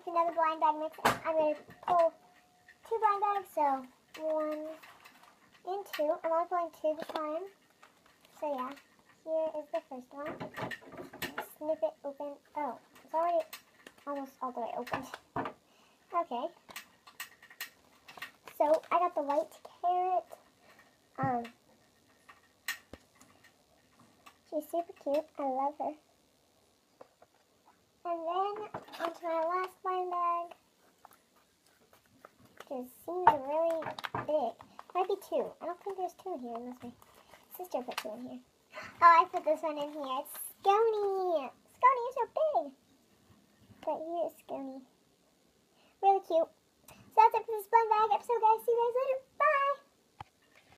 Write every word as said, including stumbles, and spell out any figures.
another blind bag mix. I'm going to pull two blind bags, so one and two. I'm only pulling two this time. So yeah, here is the first one. Snip it open. Oh, it's already almost all the way open. Okay. So I got the white carrot. Um, she's super cute. I love her. And then onto my last blind bag, which seems really big. Might be two. I don't think there's two here unless my sister put two in here. Oh, I put this one in here. It's Scony. Scony, you're so big. But here is Scony. Really cute. So that's it for this blind bag episode, guys. See you guys later. Bye.